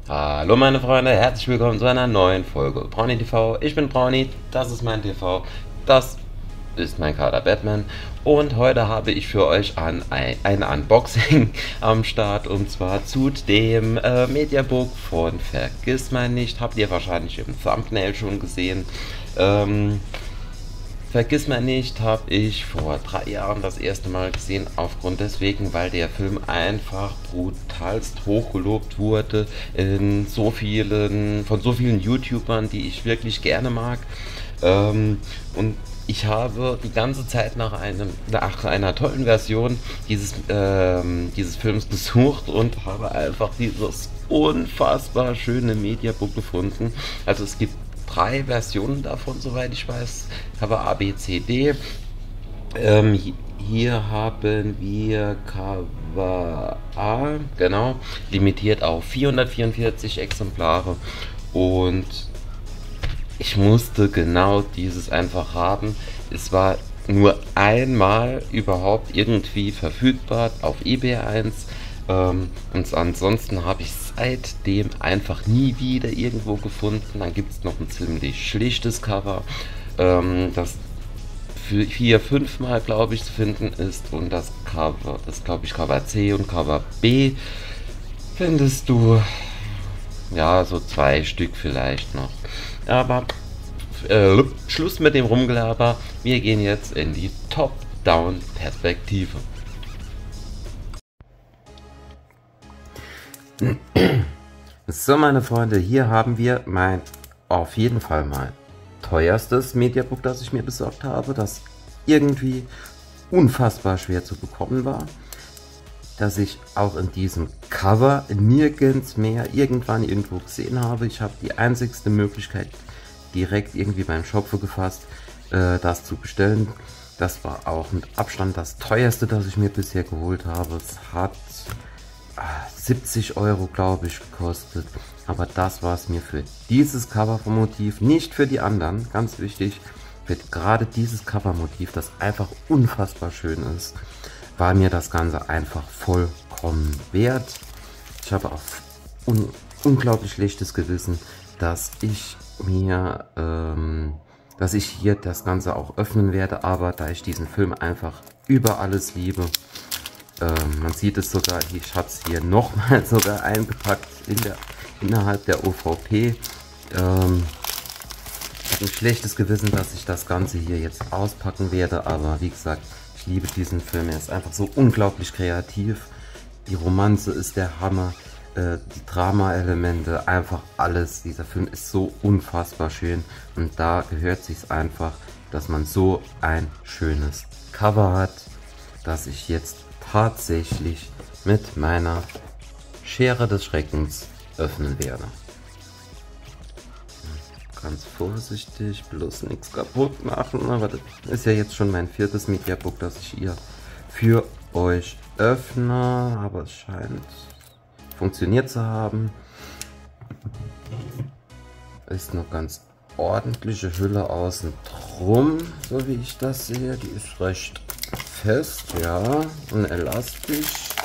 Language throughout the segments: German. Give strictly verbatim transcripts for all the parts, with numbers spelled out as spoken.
Hallo meine Freunde, herzlich willkommen zu einer neuen Folge Brownie T V. Ich bin Brownie, das ist mein T V, das ist mein Kader Batman und heute habe ich für euch an ein, ein Unboxing am Start und zwar zu dem äh, Mediabook von Vergissmeinnicht. Habt ihr wahrscheinlich im Thumbnail schon gesehen. Ähm, Vergissmeinnicht habe ich vor drei Jahren das erste Mal gesehen, aufgrund deswegen, weil der Film einfach brutalst hochgelobt wurde in so vielen, von so vielen YouTubern, die ich wirklich gerne mag. Ähm, und ich habe die ganze Zeit nach, einem, nach einer tollen Version dieses, ähm, dieses Films gesucht und habe einfach dieses unfassbar schöne Mediabook gefunden. Also es gibt drei Versionen davon, soweit ich weiß. Cover A, B, C, D. Ähm, hier haben wir Cover A, genau, limitiert auf vierhundertvierundvierzig Exemplare und ich musste genau dieses einfach haben. Es war nur einmal überhaupt irgendwie verfügbar auf eBay eins. Ähm, und ansonsten habe ich seitdem einfach nie wieder irgendwo gefunden. Dann gibt es noch ein ziemlich schlichtes Cover, ähm, das für vier, fünf Mal glaube ich zu finden ist. Und das Cover, das glaube ich Cover C und Cover B findest du, ja, so zwei Stück vielleicht noch. Aber äh, Schluss mit dem Rumgelaber. Wir gehen jetzt in die Top-Down-Perspektive. So meine Freunde, hier haben wir mein auf jeden Fall mal teuerstes Mediabook, das ich mir besorgt habe, das irgendwie unfassbar schwer zu bekommen war, dass ich auch in diesem Cover nirgends mehr irgendwann irgendwo gesehen habe. Ich habe die einzigste Möglichkeit direkt irgendwie beim Shop gefasst, äh, das zu bestellen. Das war auch mit Abstand das teuerste, das ich mir bisher geholt habe. Es hat siebzig Euro, glaube ich, gekostet. Aber das war es mir für dieses Covermotiv, nicht für die anderen. Ganz wichtig, für gerade dieses Covermotiv, das einfach unfassbar schön ist, war mir das Ganze einfach vollkommen wert. Ich habe auch un unglaublich schlechtes Gewissen, dass ich mir, ähm, dass ich hier das Ganze auch öffnen werde. Aber da ich diesen Film einfach über alles liebe, Ähm, man sieht es sogar, ich habe es hier nochmal sogar eingepackt in der, innerhalb der O V P. Ähm, ich habe ein schlechtes Gewissen, dass ich das Ganze hier jetzt auspacken werde, aber wie gesagt, ich liebe diesen Film. Er ist einfach so unglaublich kreativ. Die Romanze ist der Hammer, äh, die Drama-Elemente, einfach alles. Dieser Film ist so unfassbar schön und da gehört sich einfach, dass man so ein schönes Cover hat, dass ich jetzt tatsächlich mit meiner Schere des Schreckens öffnen werde. Ganz vorsichtig, bloß nichts kaputt machen, aber das ist ja jetzt schon mein viertes Mediabook, das ich hier für euch öffne, aber es scheint funktioniert zu haben. Ist eine ganz ordentliche Hülle außen drum, so wie ich das sehe, die ist recht fest, ja, und elastisch,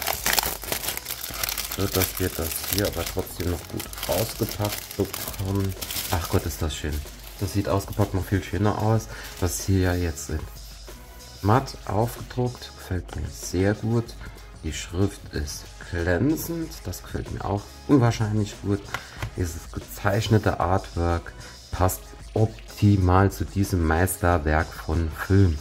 so dass wir das hier aber trotzdem noch gut ausgepackt bekommen. Ach Gott, ist das schön. Das sieht ausgepackt noch viel schöner aus. Das hier ja jetzt in matt aufgedruckt, gefällt mir sehr gut. Die Schrift ist glänzend, das gefällt mir auch unwahrscheinlich gut. Dieses gezeichnete Artwork passt optimal zu diesem Meisterwerk von Film.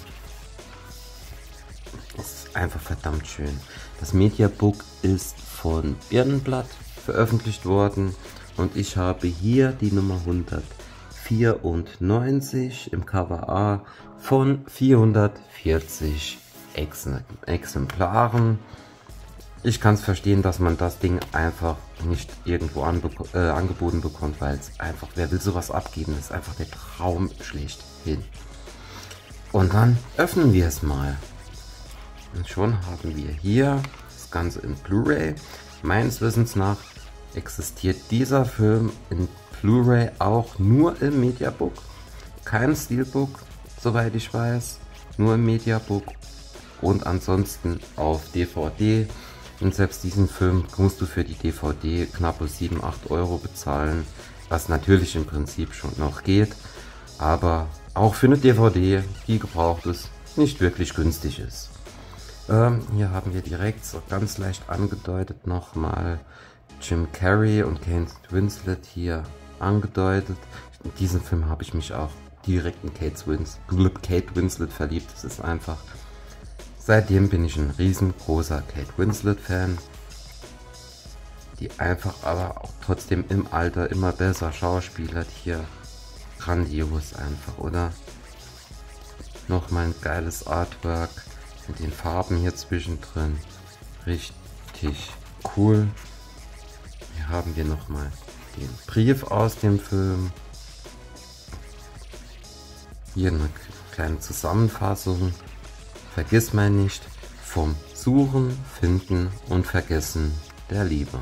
Ist einfach verdammt schön. Das Mediabook ist von Birnenblatt veröffentlicht worden und ich habe hier die Nummer hundertvierundneunzig im Cover A von vierhundertvierzig Exemplaren. Ich kann es verstehen, dass man das Ding einfach nicht irgendwo äh, angeboten bekommt, weil es einfach, wer will sowas abgeben, das ist einfach der Traum schlechthin. Und dann öffnen wir es mal. Und schon haben wir hier das Ganze in Blu-ray. Meines Wissens nach existiert dieser Film in Blu-ray auch nur im Mediabook. Kein Steelbook, soweit ich weiß. Nur im Mediabook. Und ansonsten auf D V D Und selbst diesen Film musst du für die D V D knappe sieben, acht Euro bezahlen, was natürlich im Prinzip schon noch geht, aber auch für eine D V D, die gebraucht ist, nicht wirklich günstig ist. Ähm, hier haben wir direkt so ganz leicht angedeutet nochmal Jim Carrey und Kate Winslet hier angedeutet. In diesem Film habe ich mich auch direkt in Kate Winslet, Kate Winslet verliebt. Das ist einfach... Seitdem bin ich ein riesengroßer Kate Winslet-Fan, die einfach aber auch trotzdem im Alter immer besser schauspielert. Hier grandios einfach, oder? Nochmal ein geiles Artwork mit den Farben hier zwischendrin. Richtig cool. Hier haben wir nochmal den Brief aus dem Film. Hier eine kleine Zusammenfassung. Vergiss mal nicht vom Suchen, Finden und Vergessen der Liebe.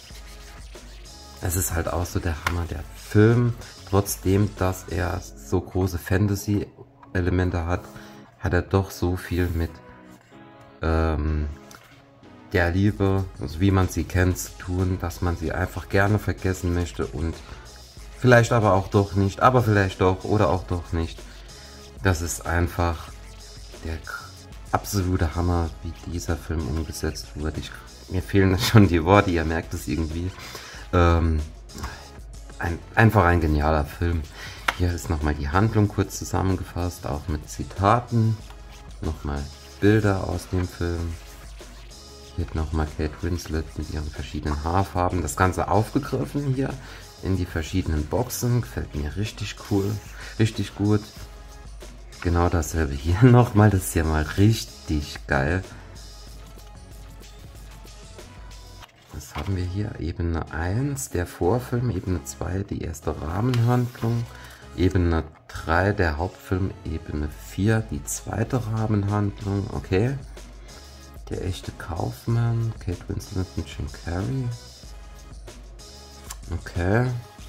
Es ist halt auch so der Hammer, der Film, trotzdem, dass er so große Fantasy-Elemente hat, hat er doch so viel mit ähm, der Liebe, also wie man sie kennt, zu tun, dass man sie einfach gerne vergessen möchte und vielleicht aber auch doch nicht, aber vielleicht doch oder auch doch nicht. Das ist einfach der absolute Hammer, wie dieser Film umgesetzt wurde. Ich, mir fehlen schon die Worte, ihr merkt es irgendwie. Ähm, ein, einfach ein genialer Film. Hier ist nochmal die Handlung kurz zusammengefasst, auch mit Zitaten. Nochmal Bilder aus dem Film. Hier nochmal Kate Winslet mit ihren verschiedenen Haarfarben. Das Ganze aufgegriffen hier in die verschiedenen Boxen. Gefällt mir richtig cool, richtig gut. Genau dasselbe hier nochmal, das ist ja mal richtig geil. Was haben wir hier? Ebene eins, der Vorfilm, Ebene zwei, die erste Rahmenhandlung, Ebene drei, der Hauptfilm, Ebene vier, die zweite Rahmenhandlung, okay. Der echte Kaufmann, Kate Winslet und Jim Carrey. Okay.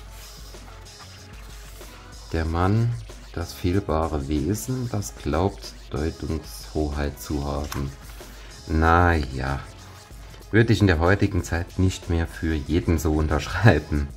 Der Mann, das fehlbare Wesen, das glaubt, Deutungshoheit zu haben. Naja, würde ich in der heutigen Zeit nicht mehr für jeden so unterschreiben.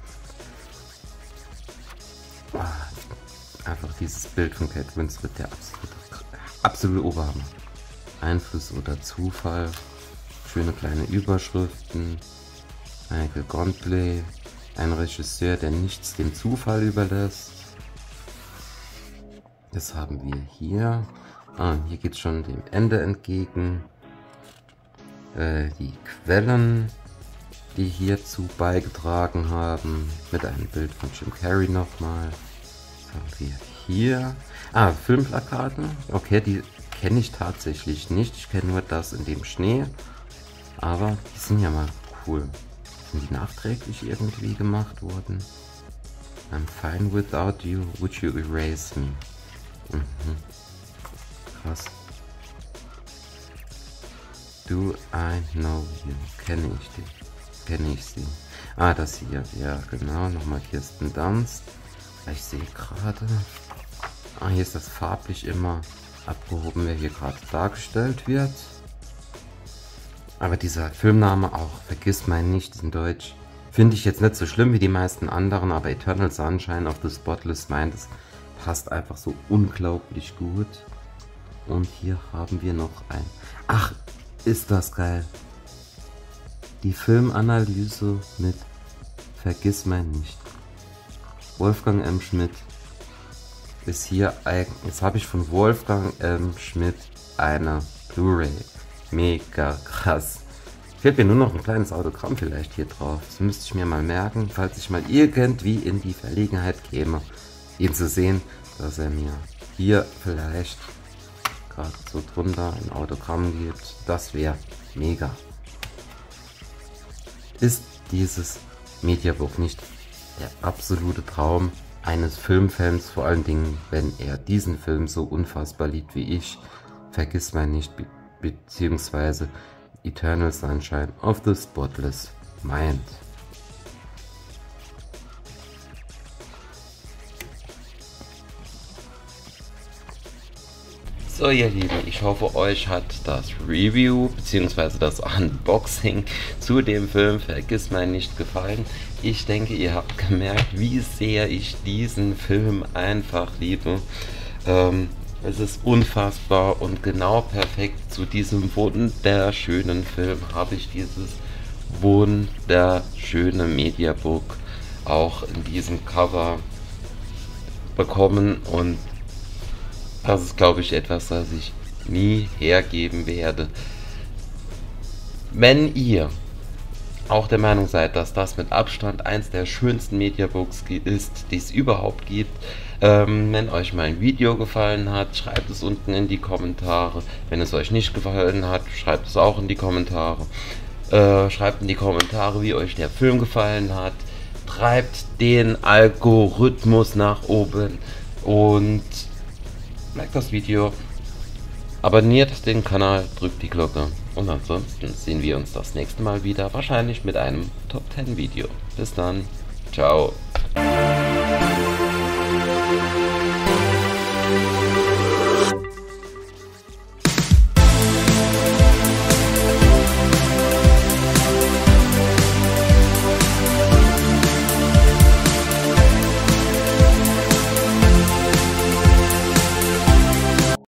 Einfach dieses Bild von Kate Winslet, der absolute, absolute Oberhammer. Einfluss oder Zufall, schöne kleine Überschriften, Michael Gondley, ein Regisseur, der nichts dem Zufall überlässt. Das haben wir hier. Ah, hier geht es schon dem Ende entgegen. Äh, die Quellen, die hierzu beigetragen haben, mit einem Bild von Jim Carrey nochmal. Was haben wir hier? Ah, Filmplakate. Okay, die kenne ich tatsächlich nicht. Ich kenne nur das in dem Schnee. Aber die sind ja mal cool. Sind die nachträglich irgendwie gemacht worden? I'm fine without you. Would you erase me? Mhm. Krass. Do I know you? Kenne ich die? Kenne ich sie? Ah, das hier. Ja, genau. Nochmal Kirsten Dunst. Ich sehe gerade. Ah, hier ist das farblich immer abgehoben, wer hier gerade dargestellt wird. Aber dieser Filmname auch, vergiss meinen nicht in Deutsch, finde ich jetzt nicht so schlimm wie die meisten anderen, aber Eternal Sunshine of the Spotless Mind, das passt einfach so unglaublich gut. Und hier haben wir noch ein... Ach, ist das geil. Die Filmanalyse mit Vergiss mein nicht. Wolfgang M. Schmidt ist hier ein... Jetzt habe ich von Wolfgang M. Schmidt eine Blu-ray. Mega krass. Fehlt mir nur noch ein kleines Autogramm vielleicht hier drauf. Das müsste ich mir mal merken, falls ich mal irgendwie in die Verlegenheit käme, ihn zu sehen, dass er mir hier vielleicht gerade so drunter ein Autogramm gibt. Das wäre mega. Ist dieses Mediabook nicht der absolute Traum eines Filmfans, vor allen Dingen, wenn er diesen Film so unfassbar liebt wie ich? Vergiss mal nicht, be beziehungsweise Eternal Sunshine of the Spotless Mind. So ihr Lieben, ich hoffe euch hat das Review bzw. das Unboxing zu dem Film Vergissmeinnicht nicht gefallen. Ich denke, ihr habt gemerkt, wie sehr ich diesen Film einfach liebe. Ähm, es ist unfassbar und genau perfekt zu diesem wunderschönen Film habe ich dieses wunderschöne Mediabook auch in diesem Cover bekommen, und das ist, glaube ich, etwas, das ich nie hergeben werde. Wenn ihr auch der Meinung seid, dass das mit Abstand eins der schönsten Mediabooks ist, die es überhaupt gibt, ähm, wenn euch mein Video gefallen hat, schreibt es unten in die Kommentare. Wenn es euch nicht gefallen hat, schreibt es auch in die Kommentare. Äh, schreibt in die Kommentare, wie euch der Film gefallen hat. Treibt den Algorithmus nach oben und liked das Video, abonniert den Kanal, drückt die Glocke und ansonsten sehen wir uns das nächste Mal wieder, wahrscheinlich mit einem Top zehn Video. Bis dann, ciao.